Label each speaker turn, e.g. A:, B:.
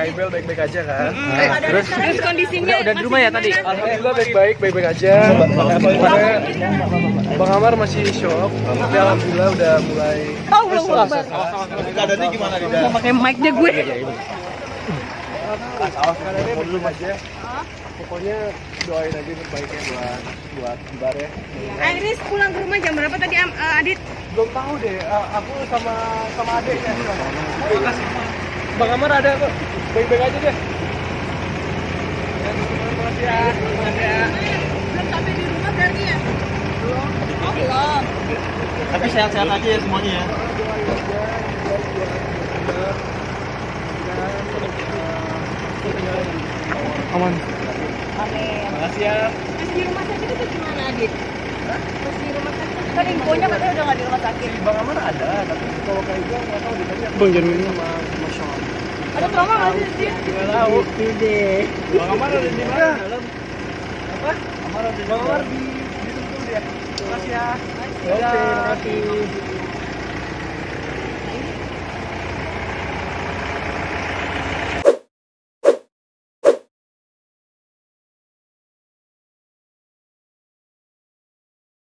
A: Ibel baik-baik aja kan?
B: Terus kondisinya
C: udah di rumah ya tadi?
A: Alhamdulillah baik-baik aja. Bang Amar masih shock, tapi alhamdulillah udah mulai.
D: Keadaannya gimana di dalam?
B: pakai mic deh gue.
A: Belum aja. Pokoknya doain aja terbaiknya buat Bar ya.
B: Iris pulang ke rumah jam berapa tadi Adit?
A: Belum tahu deh. Aku sama adeknya. Makasih. Bang Amar ada kok. Baik-baik aja deh. Makasih ya.
B: Belum sampai di rumah berarti ya? Belum. Oh belum.
D: Tapi sehat-sehat aja ya semuanya ya.
A: Aman.
B: Amin.
A: Makasih ya.
B: Masih di rumah sakit itu gimana Adit? Masih di rumah sakit? Kan infonya katanya udah nggak di rumah sakit.
A: Si Bang Amar ada, tapi kalau kayak gue nggak tahu ditanya. Bang jangan sama Sean.
B: Ada trauma nggak sih dia?
A: Nggak tahu. Deh. Bang Amar ada di mana? Dalam. Apa? Bang Amar di Sentul dia. Makasih ya. Oke, makasih.